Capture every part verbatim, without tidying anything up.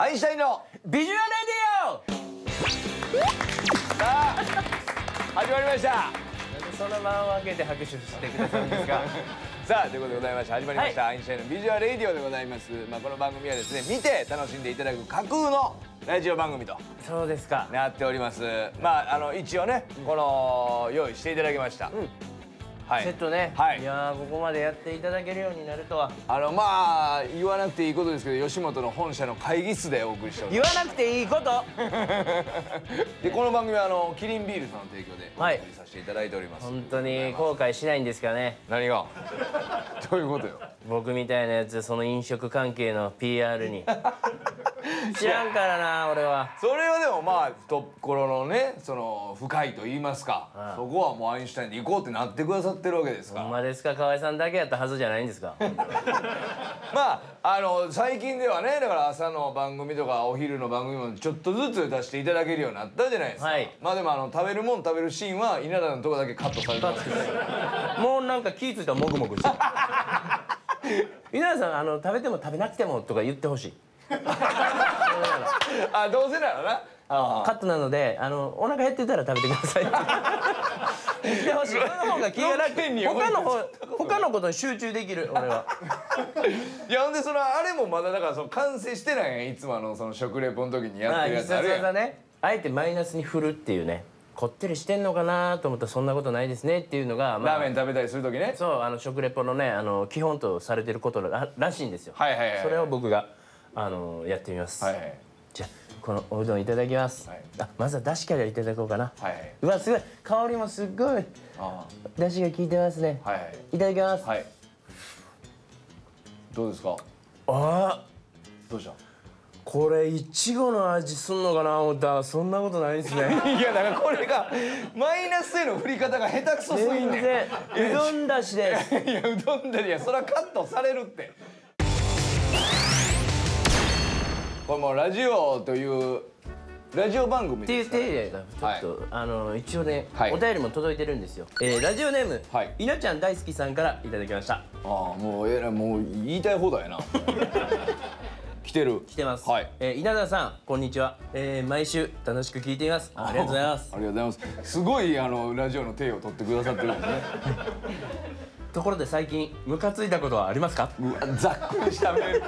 アインシュタインのビジュアルレディオ。 さあ始まりました。 なんでその間を空けて拍手してくださるんですか。 さあということでございまして始まりました、はい、アインシュタインのビジュアルレディオでございます。まあ、この番組はですね見て楽しんでいただく架空のラジオ番組とそうですかなっております。まああの一応ねこの用意していただきました、うんはい、セットね、 はい、いやーここまでやっていただけるようになるとは。 あのまあ言わなくていいことですけど吉本の本社の会議室でお送りしております。 言わなくていいことでこの番組はあのキリンビールさんの提供でお送りさせていただいております、 はい、本当に後悔しないんですかね。 何がどういうことよ。 僕みたいなやつその飲食関係の ピーアール に知らんからな俺は。 それはでもまあところのねその深いと言いますか、ああそこはもうアインシュタインで行こうってなってくださってるわけですから。 ほんまですか。河合さんだけやったはずじゃないんですか。 まああの最近ではねだから朝の番組とかお昼の番組もちょっとずつ出していただけるようになったじゃないですか、はい、まあでもあの食べるもん食べるシーンは稲田のとこだけカットされてますけどもうなんか気付いたらもぐもぐして稲田さんあの食べても食べなくてもとか言ってほしいあどうせならなあカットなのであのお腹減ってたら食べてくださいって言ってほしい。その方が気が楽。他の方他のことに集中できる俺は。 いやほんでそのあれもまだだからその完成してないやん。いつもあのその食レポの時にやってるやつあるやん。 ね、あえてマイナスに振るっていうね。こってりしてんのかなと思ったらそんなことないですねっていうのが、 まあ、ラーメン食べたりする時ね。 そうあの食レポのねあの基本とされてること ら, らしいんですよ。 はいはいはい、 それを僕があのやってみます。はいはい、じゃあこのおうどんいただきます。はい、あまずはだしからいただこうかな。はいはい、うわすごい香りもすっごいだしが効いてますね。はいはい、いただきます。はい、 どうですか。 あどうした。 これいちごの味すんのかな思ったらそんなことないですね。 いやだからこれがマイナスへの振り方が下手くそすぎんねん。 全然うどんだしです。 いやうどんだしいやそれはカットされるって。これもうラジオというラジオ番組っていう体がちょっと、はい、あの一応ね、はい、お便りも届いてるんですよ。えー、ラジオネーム、はい、いのちゃん大好きさんからいただきました。ああもうえらいもう言いたい放題やな。来てる。 来てます。はい。えー、稲田さんこんにちは。えー、毎週楽しく聞いています。ありがとうございます。 ありがとうございます。すごいあのラジオの手を取ってくださってるんですね。 ところで最近ムカついたことはありますか。 うわざっくりしたメール。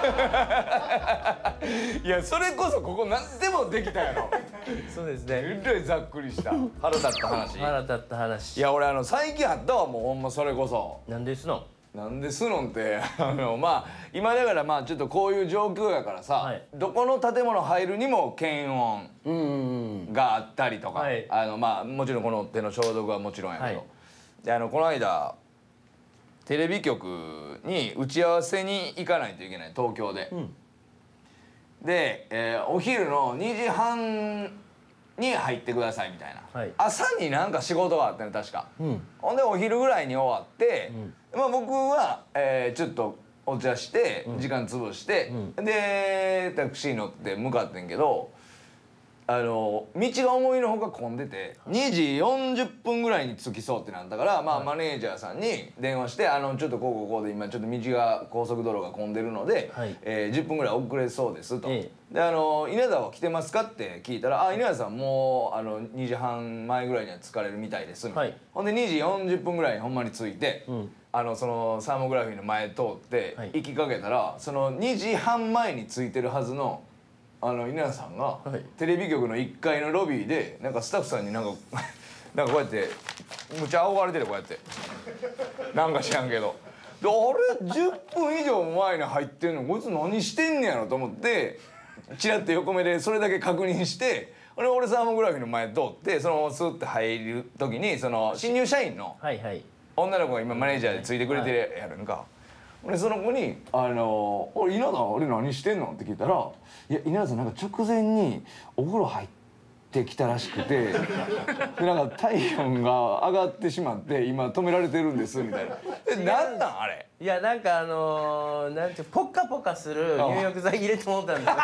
いやそれこそここ何でもできたやろ。 そうですね。 えらいざっくりした腹立った話。 腹立った話。 いや俺あの最近あったわもうほんまそれこそ。 なんですの。 なんですのんってあのまあ今だからまあちょっとこういう状況やからさ、はい、どこの建物入るにも検温があったりとか、はい、あのまあもちろんこの手の消毒はもちろんやけど、はい、であのこの間テレビ局に打ち合わせに行かないといけない東京で、うん、で、えー、お昼のにじはんに入ってくださいみたいな、はい、朝になんか仕事があったね確か、うん、ほんでお昼ぐらいに終わって、うん、まあ僕は、えー、ちょっとお茶して時間潰して、うん、でタクシー乗って向かってんけどあの道が思いのほか混んでてにじよんじゅっぷんぐらいに着きそうってなったから、まあ、マネージャーさんに電話して「あのちょっとこうこうこうで今ちょっと道が高速道路が混んでるので、はいえー、じゅっぷんぐらい遅れそうです」と。ええ、であの「稲田は来てますか?」って聞いたら「あ稲田さんもうあのにじはんまえぐらいには着かれるみたいです」みたいな、はい、ほんでにじよんじゅっぷんぐらいにほんまに着いて、うん、あのそのサーモグラフィーの前通って行きかけたら、はい、そのにじはん前に着いてるはずのあの稲田さんが、はい、テレビ局のいっかいのロビーでなんかスタッフさんになんかなんかこうやってむちゃ仰がれてるこうやってなんか知らんけどであれじゅっぷん以上前に入ってんのこいつ何してんねやろと思ってチラッと横目でそれだけ確認して俺俺サーモグラフィーの前通ってそのスッて入る時にその新入社員の女の子が今マネージャーでついてくれてるやるんか。はい俺その子に「あの俺稲田俺何してんの?」って聞いたら「いや稲田さんなんか直前にお風呂入ってきたらしくてでなんか体温が上がってしまって今止められてるんです」みたいな「えなんなんあれ?」 いやなんかあのー、なんてポッカポカする入浴剤入れてもらったんだ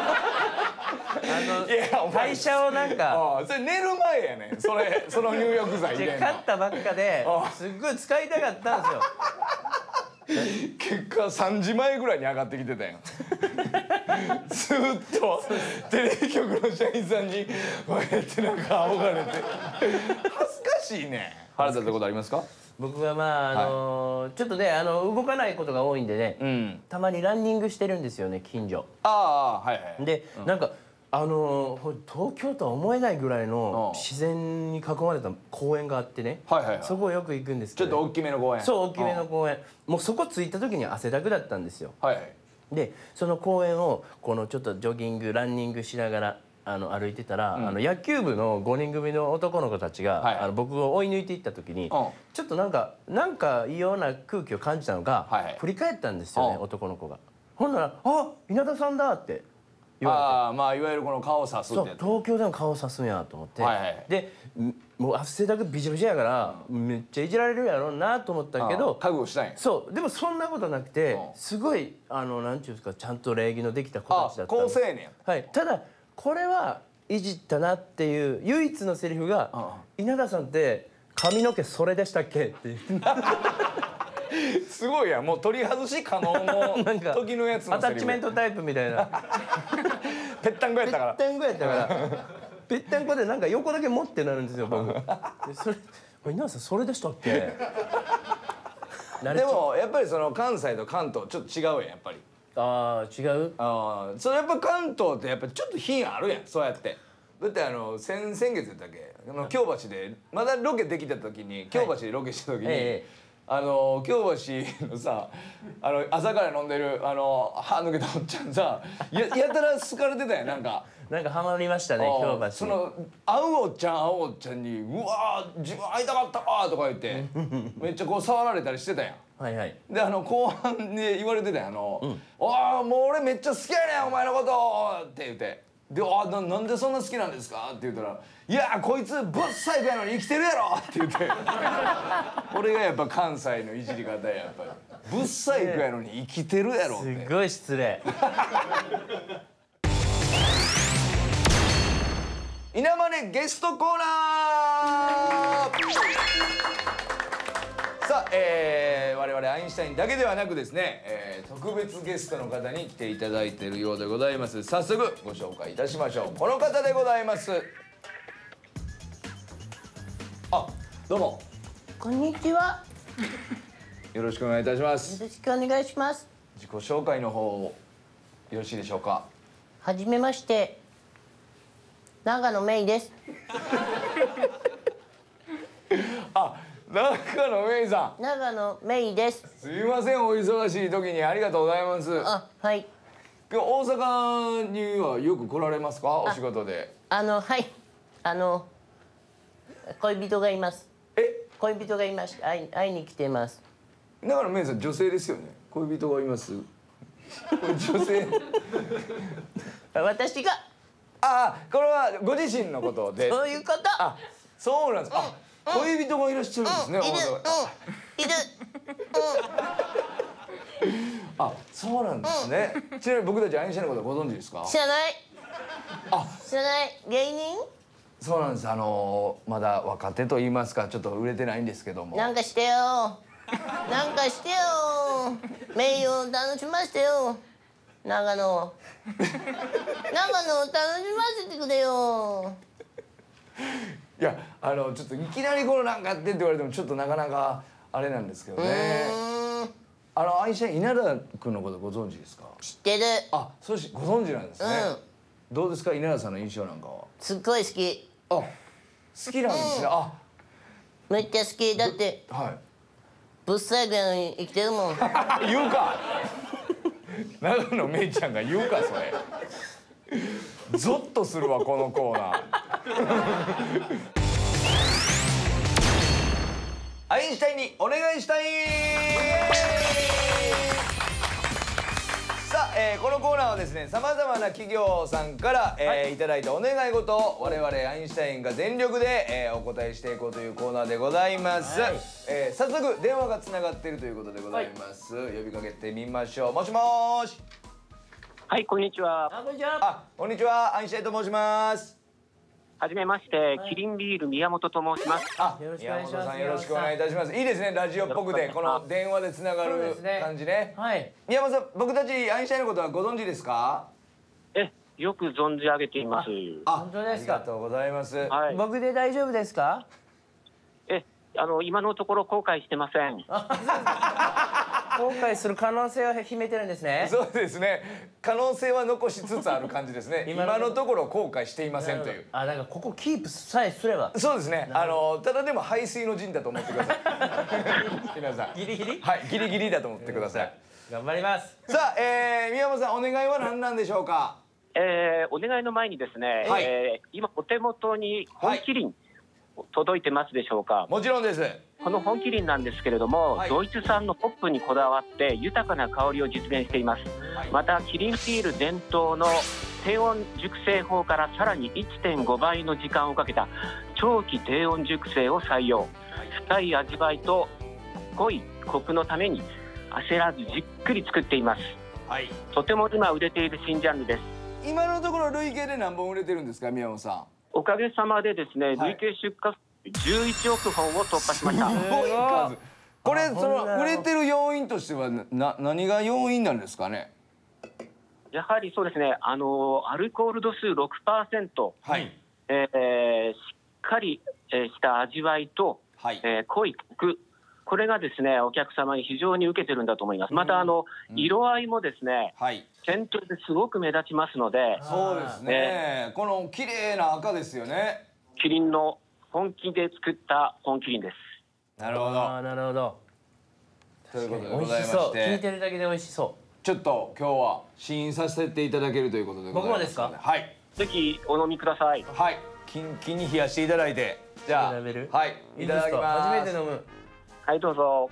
あの会社をなんかそれ寝る前やねんそれその入浴剤入れんの買ったばっかですっごい使いたかったんですよ結果さんじまえぐらいに上がってきてたやんずっとテレビ局の社員さんにこうやってなんか仰がれて恥ずかしいね。腹立ったことありますか？ 僕はまああのーはい、ちょっとねあの動かないことが多いんでね、うん、たまにランニングしてるんですよね近所。 ああはいはい。 で、うん、なんかあのー、東京とは思えないぐらいの自然に囲まれた公園があってね、はいはい、はい、そこよく行くんですけど、 ちょっと大きめの公園。 そう大きめの公園。もうそこ着いた時に汗だくだったんですよ。はいはい。でその公園をこのちょっとジョギングランニングしながらあの歩いてたら、うん、あの野球部のごにん組の男の子たちが、はい、あの僕を追い抜いていった時に、うん、ちょっとなんかなんか異様な空気を感じたのが、はいはい、振り返ったんですよね、うん、男の子が。ほんなら「あ稲田さんだ」って言われて。 ああまあいわゆるこの顔をさすってやつ。 そう東京でも顔をさすんやと思って、はいはい、でもう汗だくびちゃびちゃやから、うん、めっちゃいじられるやろうなと思ったけど、 覚悟したんや。 そうでもそんなことなくて、すごいあのなんていうんですかちゃんと礼儀のできた子たちだったんです。 好青年。 はい。ただこれはいじったなっていう唯一のセリフが「稲田さんって髪の毛それでしたっけ?」っていうすごいやんもう取り外し可能の時のやつのセリフ。 アタッチメントタイプみたいなぺったんこやったからぺったんこやったからぺったんこでなんか横だけ持ってなるんですよ僕。でそれ稲田さんそれでしたっけでもやっぱりその関西と関東ちょっと違うやんやっぱり。 ああ違う。 ああそれやっぱ関東ってやっぱちょっと品あるやんそうやって。だってあの先先月やったっけあの京橋でまだロケできた時に京橋でロケした時に、はい、あの京橋のさあの朝から飲んでるあの歯抜けたおっちゃんさ や, やたら好かれてたやんなんか。 なんかハマりましたね京橋。 その会うおっちゃん会うおっちゃんに「うわー自分会いたかったわ」とか言ってめっちゃこう触られたりしてたやん。 はいはい。 であの後半で言われてたやんあの「うん、ああもう俺めっちゃ好きやねんお前のこと」って言って「であななんでそんな好きなんですか?」って言ったら「いやこいつぶっ細工やのに生きてるやろ」って言ってこれがやっぱ関西のいじり方ややっぱり「ぶっ細工やのに生きてるやろ」って。 すごい失礼。 稲マネゲストコーナーさあ、えー、我々アインシュタインだけではなくですね、えー、特別ゲストの方に来ていただいているようでございます。早速ご紹介いたしましょう。この方でございます。あ、どうもこんにちは。 よろしくお願いいたします。 よろしくお願いします。 自己紹介の方よろしいでしょうか。 はじめまして長野めいです。 あ、長野めいさん。長野めいです。 すいませんお忙しい時にありがとうございます。 あ、はい。 今日大阪にはよく来られますかお仕事で。 あのはいあの恋人がいます。 え？ 恋人がいまして会い会いに来ています。 長野めいさん女性ですよね。恋人がいます。女性。 私が。 ああ、これはご自身のことで。 そういうこと。 あ、そうなんです。あ、恋人がいらっしゃるんですね。 いる、いる。 あ、そうなんですね。ちなみに僕たちアインシュタインのことご存知ですか？ 知らない。 あ、 知らない。芸人？ そうなんです。あのまだ若手と言いますか、ちょっと売れてないんですけども。 なんかしてよ。なんかしてよ。名誉を楽しませてよ。長野長野を楽しませてくれよ。 いやあのちょっといきなりこのなんかってって言われてもちょっとなかなかあれなんですけどね。あのアインシュタイン稲田君のことご存知ですか？ 知ってる。 あ、そうしご存知なんですね。うん、どうですか稲田さんの印象なんかは？ すっごい好き。 あ、好きなんですね。うん、あ、 めっちゃ好きだって。はい。ぶっ細工やのに生きてるもん。 言うか。長野めいちゃんが言うかそれ。ゾッとするわこのコーナー。アインシュタインにお願いしたい。さあ、えー、このコーナーはですね、さまざまな企業さんから、えーはい、いただいたお願い事を我々アインシュタインが全力で、えー、お答えしていこうというコーナーでございます。はい、えー、早速電話がつながっているということでございます。はい、呼びかけてみましょう。もしもーし。 はい、こんにちは。 あ、こんにちは。 あ、こんにちは。アインシュタインと申します。 ははじめまして、キリンビール宮本と申します。 あ、宮本さんよろしくお願いいたします。いいですね、ラジオっぽくてこの電話でつながる感じね。はい。宮本さん、僕たちアインシュタインのことはご存知ですか？ え、よく存じ上げています。 あ、本当ですか。 ありがとうございます。 はい。僕で大丈夫ですか？ え、あの今のところ後悔してません。 後悔する可能性を秘めてるんですね。 そうですね。可能性は残しつつある感じですね。今のところ後悔していませんという。 あ、だからここキープさえすれば。 そうですね。あのただでも排水の陣だと思ってください。皆さん。 ギリギリ？ はい、ギリギリだと思ってください。 頑張ります。 さあ、えー、宮本さんお願いは何なんでしょうか。 えー、お願いの前にですね、はい、えー、今お手元に本麒麟、はい、届いてますでしょうか。 もちろんです。 この本麒麟なんですけれども、はい、ドイツ産のホップにこだわって豊かな香りを実現しています。はい、またキリンビール伝統の低温熟成法からさらに いってんご 倍の時間をかけた長期低温熟成を採用。深い味わいと濃いコクのために焦らずじっくり作っています。はい、とても今売れている新ジャンルです。 今のところ累計で何本売れてるんですか、宮本さん。 おかげさまでですね、累計出荷じゅういちおくほんを突破しました。すごい数。 これその売れてる要因としてはな何が要因なんですかね。 やはりそうですね、あのアルコール度数 ろくパーセント、はい、えー、しっかりした味わいと、はい、えー、濃いコク、これがですねお客様に非常に受けてるんだと思います。またあの、うん、色合いもですね、はい、店頭ですごく目立ちますので。 そうですね、えー、この綺麗な赤ですよね。 キリンの本気で作った本麒麟です。 なるほど。 あ、なるほど。 ということでございまして、 聞いてるだけで美味しそう。 ちょっと今日は試飲させていただけるということでございます。僕もですか？はい。 ぜひお飲みください。 はい。キンキンに冷やしていただいて、じゃあ、はい、いただきます。 初めて飲む。 はい、どうぞ。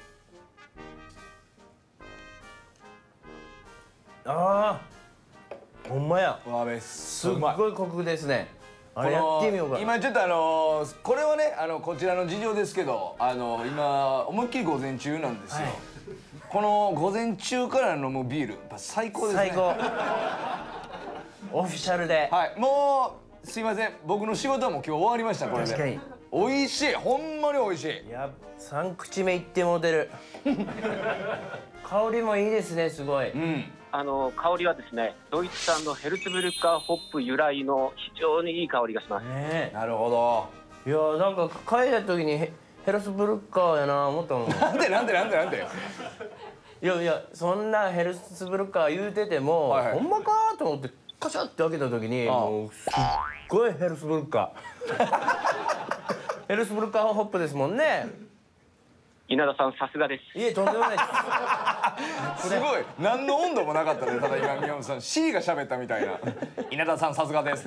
ああ、ほんまや。 わべすっごいコクですね。あれやってみようか。 今ちょっとあのー、これはね、あのこちらの事情ですけど、あのー、今思いっきり午前中なんですよ。はい、この午前中から飲むビール、やっぱ最高ですね。最高。 オフィシャルで。 はい、もうすいません、僕の仕事はもう今日終わりました。これで。確かに。美味しい、ほんまに美味しい。 いや、三口目いっても出る。香りもいいですね、すごい。うん。 あの香りはですね、ドイツ産のヘルツブルッカーホップ由来の非常にいい香りがします。 ね、なるほど。 いや、なんか帰った時にヘルツブルッカーやな思ったもん。 なんでなんでなんでなんで。 いやいや、そんなヘルツブルッカー言うてても、はいはい、ほんまかと思ってカシャって開けた時に、もうすっごいヘルツブルッカー。ヘルツブルッカーホップですもんね。 稲田さん、さすがです。 いえ、とんでもないです。すごい、何の温度もなかったね。ただ今宮本さん C が喋ったみたいな。稲田さん、さすがです。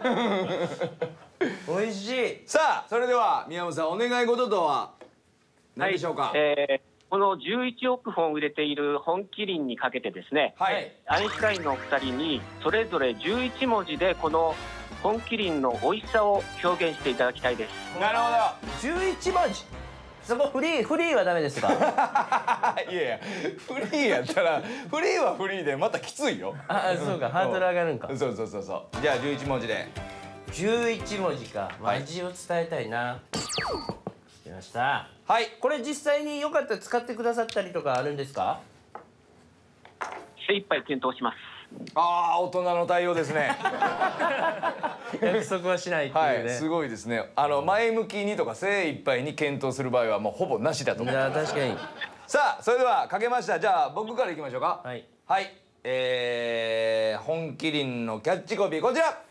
美味しい。 さあ、それでは宮本さん、お願い事とは何でしょうか。 はい、えー、このじゅういちおくほん売れている本麒麟にかけてですね、はい、アインシュタインのお二人にそれぞれじゅういちもじでこの本麒麟の美味しさを表現していただきたいです。 なるほど。 じゅういちもじ。そこフリーフリーはダメですか？ いやいや、フリーやったらフリーはフリーでまたきついよ。 あ、そうか、ハードル上がるんか。 そうそうそうそう。じゃあじゅういちもじで。 じゅういちもじか。味を伝えたいな。来ました。はい。これ実際によかったら使ってくださったりとかあるんですか？ 精一杯検討します。 ああ、大人の対応ですね。 約束はしないっていうね。 はい、すごいですね。あの前向きにとか精一杯に検討する場合はもうほぼなしだと思う。 いや、確かに。 さあ、それではかけました。じゃあ僕からいきましょうか。はい。はい。えー、本麒麟のキャッチコピーこちら。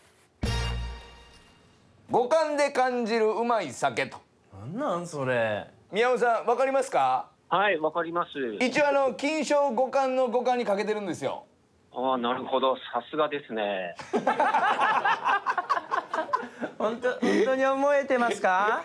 五感で感じるうまい酒と。 なんなんそれ。 宮本さん、わかりますか？ はい、わかります。 一応あの金賞五冠の五冠にかけてるんですよ。 ああ、なるほど、さすがですね。 本当、本当に思えてますか？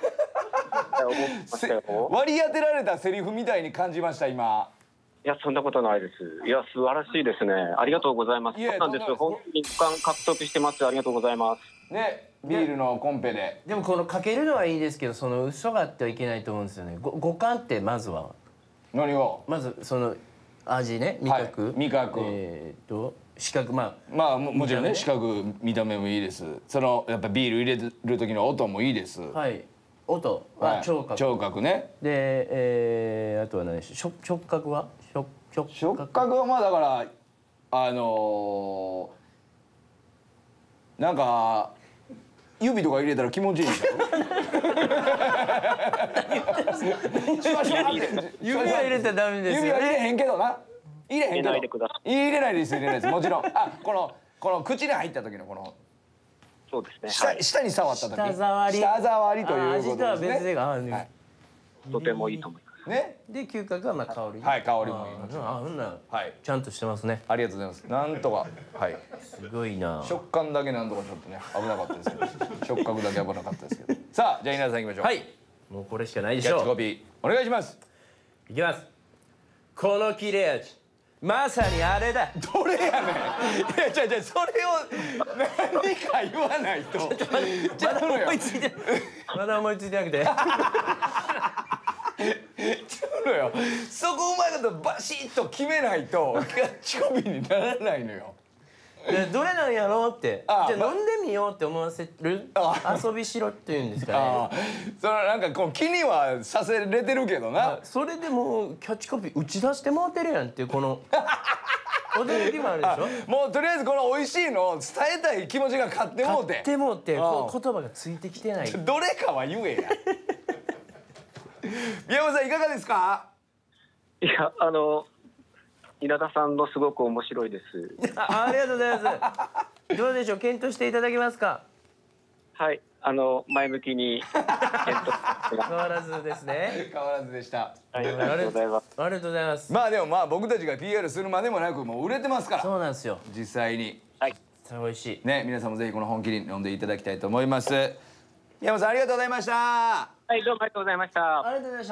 割り当てられたセリフみたいに感じました今。 いや、そんなことないです。いや、素晴らしいですね。ありがとうございます。そうなんです。本当に五冠獲得してます。ありがとうございます。 ね、ビールのコンペで。 でもこのかけるのはいいですけど、その嘘があってはいけないと思うんですよね。ご五冠ってまずは。 何が？ まずその。味ね、味覚、 はい、味覚、 えー、っと視覚まあまあもちろんね視覚見た目もいいです。そのやっぱビール入れる時の音もいいです。 はい。音は聴覚。 聴覚ね。 で、えー、あとは何でしょう。触覚は？触触触覚はまあだからあのー、なんか指とか入れたら気持ちいいんでしょ。 指は入れたらダメですよね。 指は入れへんけどな。入れへんけど。入れないです入れないですもちろん。あこのこの口に入った時のこの。 そうですね。 下下に触った時。 舌触り。 舌触りということですね。 味とは別でが。 とてもいいと思います。 ね。 で嗅覚はまあ香り。 はい香りもいい。 あほんなはいちゃんとしてますね。 ありがとうございます。なんとかはいすごいな。 食感だけなんとかちょっとね危なかったですけど触覚だけ危なかったですけど。さあじゃあ稲田さん行きましょう。 はいもうこれしかないでしょう。 キャッチコピーお願いします。 いきます。この切れ味まさにあれだ。 どれやねん。いや違う違うそれを何か言わないと。 まだ思いついてまだ思いついてなくて。 ちょのよそこうまいことバシッと決めないとキャッチコピーにならないのよ。 どれなんやろうってじゃあ飲んでみようって思わせる遊びしろっていうんですかね。 そのなんかこう気にはさせれてるけどな。 それでもうキャッチコピー打ち出してもうてるやんっていうこの驚きもあるでしょ。もうとりあえずこの美味しいのを伝えたい気持ちが勝ってもうて勝ってもうてこう言葉がついてきてない。 どれかは言えや。宮本さんいかがですか。 いやあの稲田さんのすごく面白いです。 あ, ありがとうございます。どうでしょう検討していただけますか。 はいあの前向きに検討変わらずですね。 変わらずでした。 ありがとうございます。 ありがとうございます。 まあでもまあ僕たちが ピーアール するまでもなくもう売れてますから。 そうなんですよ実際に。 はいそれ美味しいね皆さんもぜひこの本気に飲んでいただきたいと思います。宮本さんありがとうございました。 はいどうもありがとうございました。 ありがとうございました。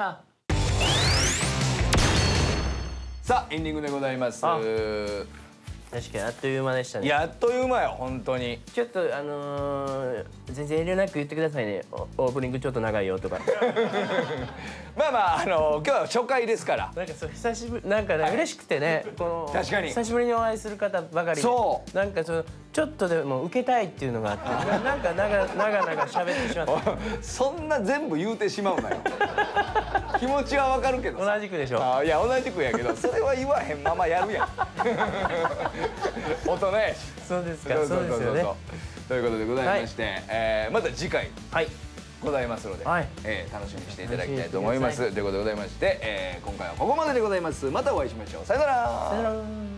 さあエンディングでございます。 確かにあっという間でしたね。 やっという間よ本当に。 ちょっとあのー、全然遠慮なく言ってくださいね。オープニングちょっと長いよとか。 まあまああのー、今日は初回ですから。 なんかそう久しぶりなんかね、はい、嬉しくてねこの確かに久しぶりにお会いする方ばかりでそうなんかそのちょっとでも受けたいっていうのがあってなんか長々長喋ってしまった。 そんな全部言うてしまうなよ。気持ちはわかるけど同じくでしょ。 あいや同じくやけどそれは言わへんままやるやん。音ね。 そうですか。そうですよね。 ということでございまして、はい、えー、また次回はいございますので、 はい、 えー、楽しみにしていただきたいと思います。ということでございまして、えー、今回はここまででございます。またお会いしましょう。さよなら。 さよなら。